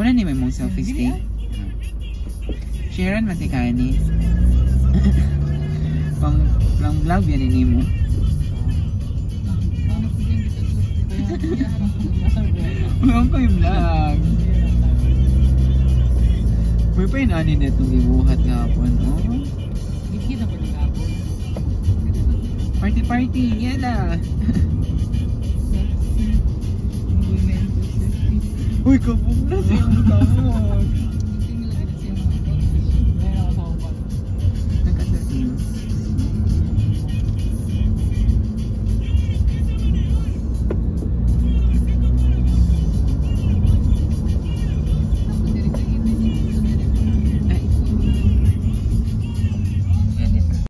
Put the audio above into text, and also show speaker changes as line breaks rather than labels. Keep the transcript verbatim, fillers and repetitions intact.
Muna ni may mong selfie stick. Sharon matikani. Pang lang vlog yan ini mo. Wala ko yung vlog. May pa yung ani na itong ibuhat gapon, oh.
Gikita pa ng gapon.
Party party, yan na. Uy, kabog na siya ang kamot.